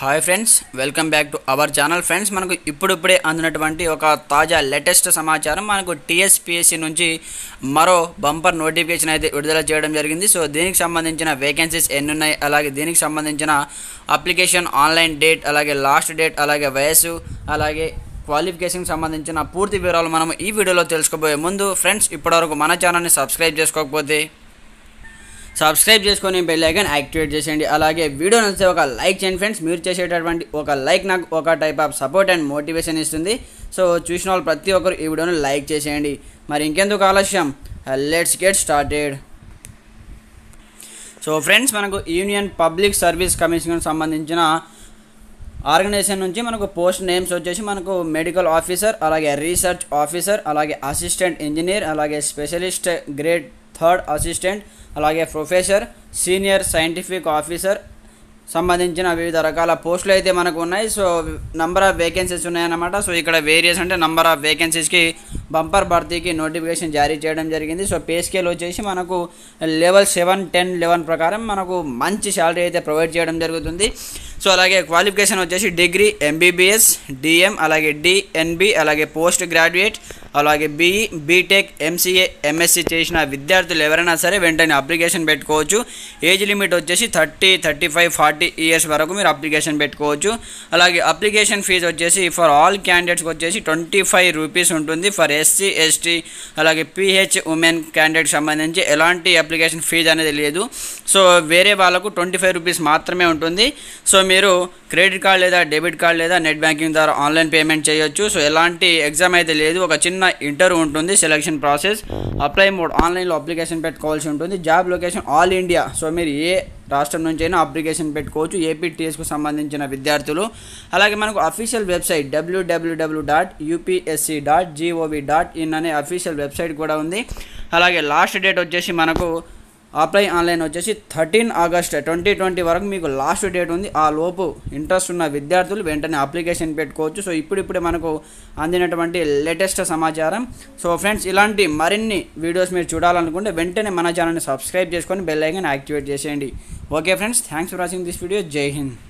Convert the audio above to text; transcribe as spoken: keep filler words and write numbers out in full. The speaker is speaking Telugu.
Hi friends, welcome back to our channel. Friends, మనకు ఇప్పుడిప్పుడే అందినటువంటి ఒక తాజా లేటెస్ట్ సమాచారం మనకు టీఎస్పీఎస్సీ నుంచి మరో బంపర్ నోటిఫికేషన్ అయితే విడుదల చేయడం జరిగింది. సో దీనికి సంబంధించిన వేకెన్సీస్ ఎన్ని ఉన్నాయి, అలాగే దీనికి సంబంధించిన అప్లికేషన్ ఆన్లైన్ డేట్, అలాగే లాస్ట్ డేట్, అలాగే వయస్సు, అలాగే క్వాలిఫికేషన్కి సంబంధించిన పూర్తి వివరాలు మనం ఈ వీడియోలో తెలుసుకోబోయే ముందు ఫ్రెండ్స్, ఇప్పటివరకు మన ఛానల్ని సబ్స్క్రైబ్ చేసుకోకపోతే సబ్స్క్రైబ్ చేసుకొని బెల్ ఐకాన్ యాక్టివేట్ చేసేయండి. అలాగే వీడియో నచ్చితే ఒక లైక్ చేయండి ఫ్రెండ్స్. మీరు చేసేటటువంటి ఒక లైక్ నాకు ఒక type of support and motivation ఇస్తుంది. సో చూసిన వాళ్ళు ప్రతి ఒక్కరు ఈ వీడియోని లైక్ చేసేయండి. మరి ఇంకెందుకు ఆలస్యం, let's get started. So friends, మనకు యూనియన్ పబ్లిక్ సర్వీస్ కమిషన్కి సంబంధించిన ఆర్గనైజేషన్ నుంచి మనకు పోస్ట్ నేమ్స్ వచ్చేసి మనకు మెడికల్ ఆఫీసర్, అలాగే రీసెర్చ్ ఆఫీసర్, అలాగే అసిస్టెంట్ ఇంజనీర్, అలాగే స్పెషలిస్ట్ గ్రేడ్ థర్డ్ అసిస్టెంట్, అలాగే ప్రొఫెసర్, సీనియర్ సైంటిఫిక్ ఆఫీసర్ సంబంధించిన వివిధ రకాల పోస్టులు అయితే మనకు ఉన్నాయి. సో నంబర్ ఆఫ్ వేకెన్సీస్ ఉన్నాయన్నమాట. సో ఇక్కడ వేరియస్ అంటే నంబర్ ఆఫ్ వేకెన్సీస్కి బంపర్ భర్తీకి నోటిఫికేషన్ జారీ చేయడం జరిగింది. సో పే స్కేల్ వచ్చేసి మనకు లెవెల్ సెవెన్ టెన్ లెవెన్ ప్రకారం మనకు మంచి శాలరీ అయితే ప్రొవైడ్ చేయడం జరుగుతుంది. సో అలాగే క్వాలిఫికేషన్ వచ్చేసి డిగ్రీ, ఎంబీబీఎస్, డిఎం, అలాగే డిఎన్బి, అలాగే పోస్ట్ గ్రాడ్యుయేట్, అలాగే బీఈ, బీటెక్, ఎంసీఏ, ఎంఎస్సీ చేసిన విద్యార్థులు ఎవరైనా సరే వెంటనే అప్లికేషన్ పెట్టుకోవచ్చు. ఏజ్ లిమిట్ వచ్చేసి thirty thirty five forty years వరకు మీరు అప్లికేషన్ పెట్టుకోవచ్చు. అలాగే అప్లికేషన్ ఫీజు వచ్చేసి ఫర్ ఆల్ క్యాండిడేట్స్కి వచ్చేసి ట్వంటీ ఫైవ్ రూపీస్ ఉంటుంది. ఫర్ ఎస్సీ, ఎస్టీ, అలాగే పీహెచ్ ఉమెన్ క్యాండిడేట్కి సంబంధించి ఎలాంటి అప్లికేషన్ ఫీజు అనేది లేదు. సో వేరే వాళ్ళకు ట్వంటీ ఫైవ్ రూపీస్ మాత్రమే ఉంటుంది. సో మీరు క్రెడిట్ కార్డ్ లేదా డెబిట్ కార్డ్ లేదా నెట్ బ్యాంకింగ్ ద్వారా ఆన్లైన్ పేమెంట్ చేయొచ్చు. సో ఎలాంటి ఎగ్జామ్ అయితే లేదు, ఒక చిన్న ఇంటర్వ్యూ ఉంటుంది. సెలక్షన్ ప్రాసెస్, అప్లై మోడ్ ఆన్లైన్లో అప్లికేషన్ పెట్టుకోవాల్సి ఉంటుంది. Job location all India. So మీరు ఏ రాష్ట్రం నుంచి అయినా అప్లికేషన్ పెట్టుకోవచ్చు, ఏపీటీఎస్కు సంబంధించిన విద్యార్థులు. అలాగే మనకు official website W W W dot UPSC dot GOV dot in అనే అఫీషియల్ వెబ్సైట్ కూడా ఉంది. అలాగే లాస్ట్ డేట్ వచ్చేసి మనకు అప్లై ఆన్లైన్ వచ్చేసి థర్టీన్ ఆగస్ట్ ట్వంటీ ట్వంటీ వరకు మీకు లాస్ట్ డేట్ ఉంది. ఆ లోపు ఇంట్రెస్ట్ ఉన్న విద్యార్థులు వెంటనే అప్లికేషన్ పెట్టుకోవచ్చు. సో ఇప్పుడిప్పుడే మనకు అందినటువంటి లేటెస్ట్ సమాచారం. సో ఫ్రెండ్స్, ఇలాంటి మరిన్ని వీడియోస్ మీరు చూడాలనుకుంటే వెంటనే మన ఛానల్ని సబ్స్క్రైబ్ చేసుకొని బెల్ ఐకాన్ యాక్టివేట్ చేసేయండి. Okay friends, thanks for watching this video. Jai Hind.